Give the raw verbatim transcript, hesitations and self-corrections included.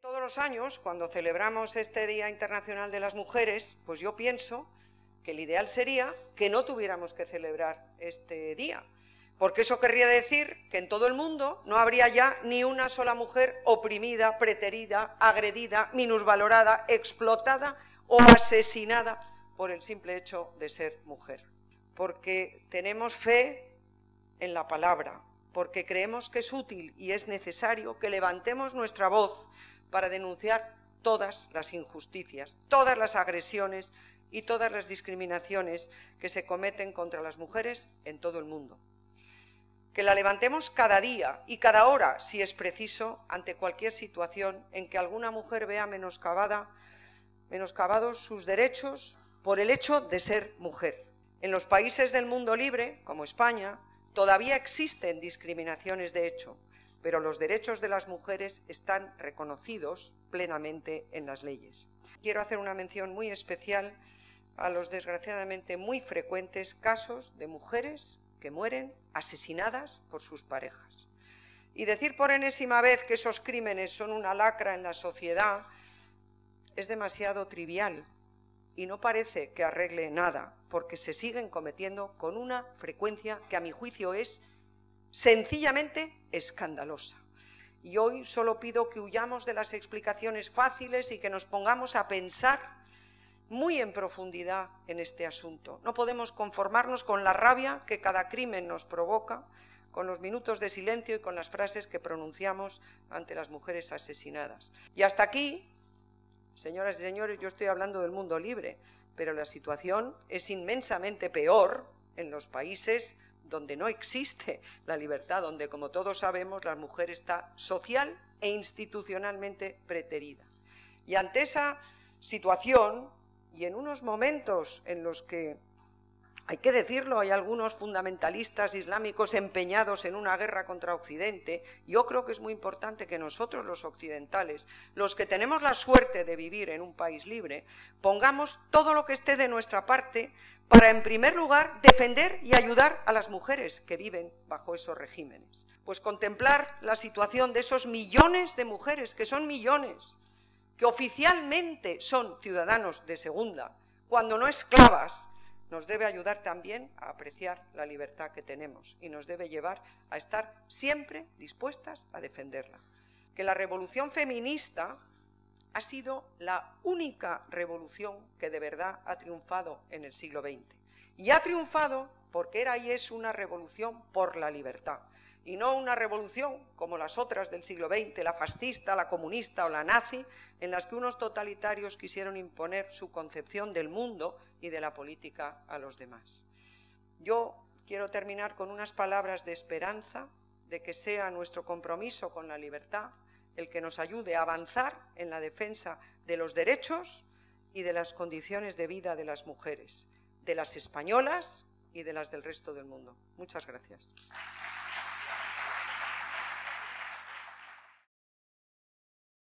Todos los años, cuando celebramos este Día Internacional de las Mujeres, pues yo pienso que el ideal sería que no tuviéramos que celebrar este día, porque eso querría decir que en todo el mundo no habría ya ni una sola mujer oprimida, preterida, agredida, minusvalorada, explotada o asesinada por el simple hecho de ser mujer. Porque tenemos fe en la palabra, porque creemos que es útil y es necesario que levantemos nuestra voz para denunciar todas las injusticias, todas las agresiones y todas las discriminaciones que se cometen contra las mujeres en todo el mundo. Que la levantemos cada día y cada hora, si es preciso, ante cualquier situación en que alguna mujer vea menoscabada, menoscabados sus derechos por el hecho de ser mujer. En los países del mundo libre, como España, todavía existen discriminaciones de hecho, pero los derechos de las mujeres están reconocidos plenamente en las leyes. Quiero hacer una mención muy especial a los desgraciadamente muy frecuentes casos de mujeres que mueren asesinadas por sus parejas. Y decir por enésima vez que esos crímenes son una lacra en la sociedad es demasiado trivial y no parece que arregle nada, porque se siguen cometiendo con una frecuencia que a mi juicio es sencillamente escandalosa. Y hoy solo pido que huyamos de las explicaciones fáciles y que nos pongamos a pensar muy en profundidad en este asunto. No podemos conformarnos con la rabia que cada crimen nos provoca, con los minutos de silencio y con las frases que pronunciamos ante las mujeres asesinadas. Y hasta aquí, señoras y señores, yo estoy hablando del mundo libre, pero la situación es inmensamente peor en los países donde no existe la libertad, donde, como todos sabemos, la mujer está social e institucionalmente preterida. Y ante esa situación, y en unos momentos en los que, hay que decirlo, hay algunos fundamentalistas islámicos empeñados en una guerra contra Occidente, yo creo que es muy importante que nosotros los occidentales, los que tenemos la suerte de vivir en un país libre, pongamos todo lo que esté de nuestra parte para, en primer lugar, defender y ayudar a las mujeres que viven bajo esos regímenes. Pues contemplar la situación de esos millones de mujeres, que son millones, que oficialmente son ciudadanos de segunda, cuando no esclavas, nos debe ayudar también a apreciar la libertad que tenemos y nos debe llevar a estar siempre dispuestas a defenderla. Que la revolución feminista ha sido la única revolución que de verdad ha triunfado en el siglo veinte. Y ha triunfado porque era y es una revolución por la libertad, y no una revolución como las otras del siglo veinte, la fascista, la comunista o la nazi, en las que unos totalitarios quisieron imponer su concepción del mundo y de la política a los demás. Yo quiero terminar con unas palabras de esperanza, de que sea nuestro compromiso con la libertad el que nos ayude a avanzar en la defensa de los derechos y de las condiciones de vida de las mujeres, de las españolas y de las del resto del mundo. Muchas gracias.